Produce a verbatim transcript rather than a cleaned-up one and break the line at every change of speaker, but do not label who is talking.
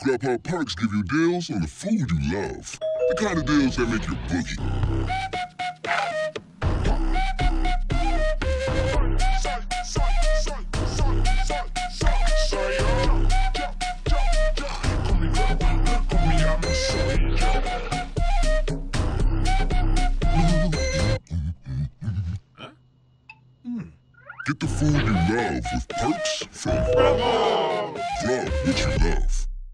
Grubhub Perks give you deals on the food you love. The kind of deals that make your boogie. Get the food you love with Perks from Grub. Grub what you love.